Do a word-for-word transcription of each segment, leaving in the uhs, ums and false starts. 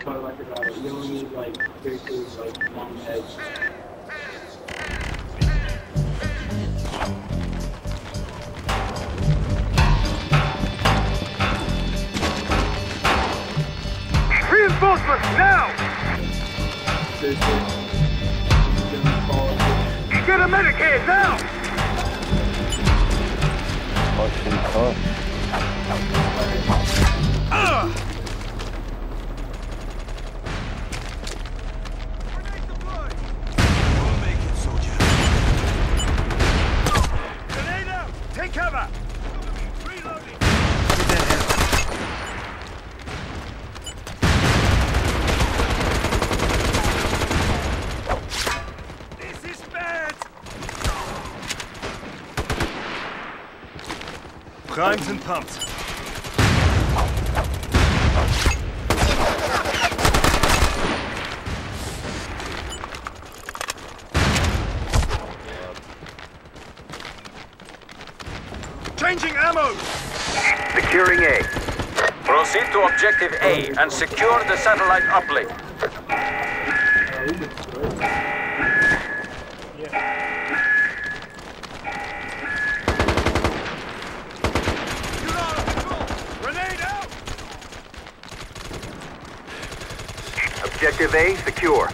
But like about it, you don't need like basically like long heads. Reinforcements now! Get a medic here now! Motion cost. Uh! We'll make it, soldier. Grenade out! Take cover! Reloading! Get that help. Primed and pumped. Changing ammo! Securing A. Proceed to Objective A and secure the satellite uplink. Objective A secure.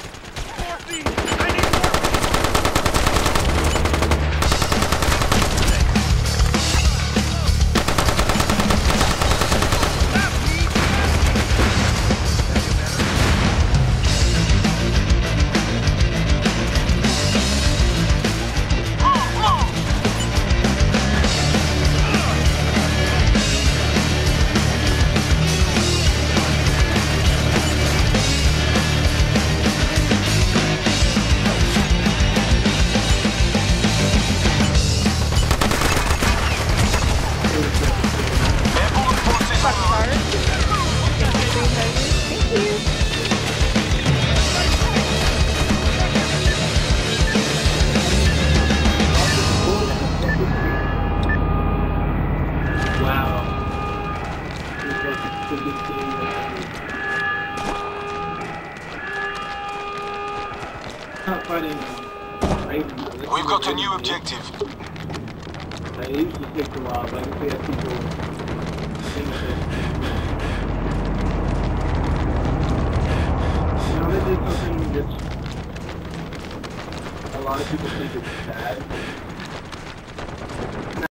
We've got a new objective. Like, it usually takes a while, but if we have people think of it. You know, they did something that a lot of people think is bad.